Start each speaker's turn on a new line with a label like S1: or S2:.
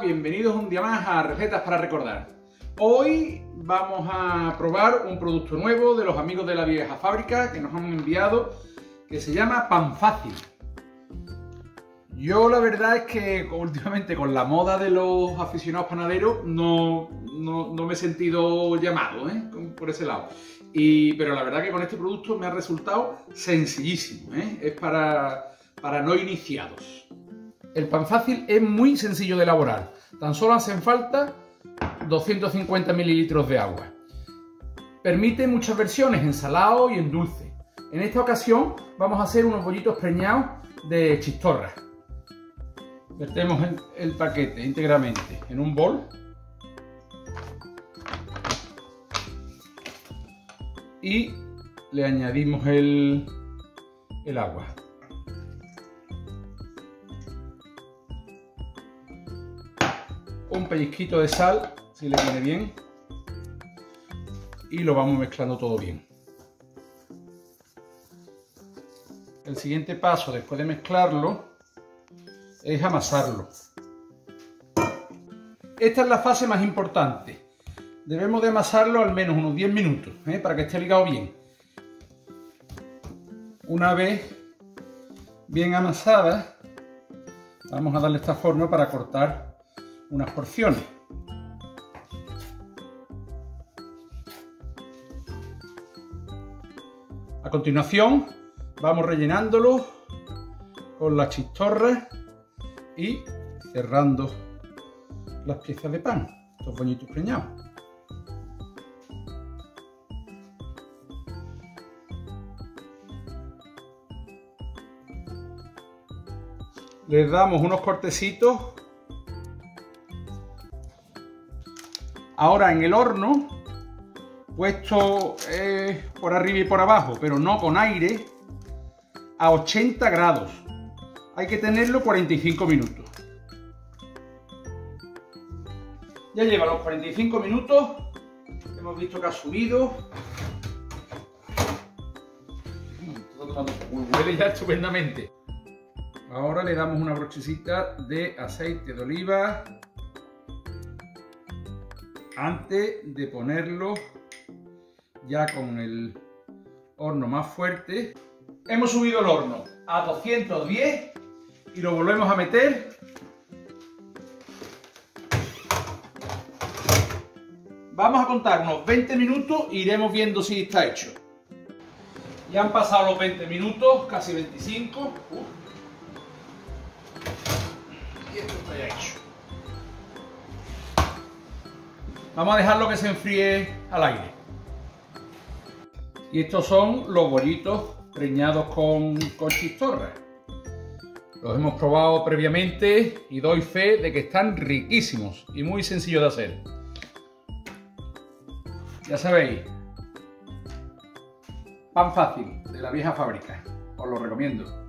S1: bienvenidos un día más a Recetas para Recordar. Hoy vamos a probar un producto nuevo de los amigos de La Vieja Fábrica que nos han enviado, que se llama Pan Fácil. Yo la verdad es que últimamente con la moda de los aficionados panaderos no me he sentido llamado por ese lado. Pero la verdad que con este producto me ha resultado sencillísimo, es para no iniciados. El Pan Fácil es muy sencillo de elaborar, tan solo hacen falta 250 mililitros de agua. Permite muchas versiones, en salado y en dulce. En esta ocasión vamos a hacer unos bollitos preñados de chistorra. Vertemos el paquete íntegramente en un bol y le añadimos el agua. Un pellizquito de sal, si le viene bien, y lo vamos mezclando todo bien. El siguiente paso, después de mezclarlo, es amasarlo. Esta es la fase más importante. Debemos de amasarlo al menos unos 10 minutos, para que esté ligado bien. Una vez bien amasada, vamos a darle esta forma para cortar unas porciones. A continuación vamos rellenándolo con las chistorras y cerrando las piezas de pan, estos bollitos preñados. Les damos unos cortecitos. Ahora en el horno, puesto por arriba y por abajo, pero no con aire, a 80 grados. Hay que tenerlo 45 minutos. Ya lleva los 45 minutos. Hemos visto que ha subido. Huele ya estupendamente. Ahora le damos una brochecita de aceite de oliva antes de ponerlo ya con el horno más fuerte. Hemos subido el horno a 210 y lo volvemos a meter. Vamos a contar unos 20 minutos e iremos viendo si está hecho. Ya han pasado los 20 minutos, casi 25. Y esto está ya hecho. Vamos a dejarlo que se enfríe al aire. Y estos son los bollitos preñados con chistorra. Los hemos probado previamente y doy fe de que están riquísimos y muy sencillos de hacer. Ya sabéis, Pan Fácil de La Vieja Fábrica. Os lo recomiendo.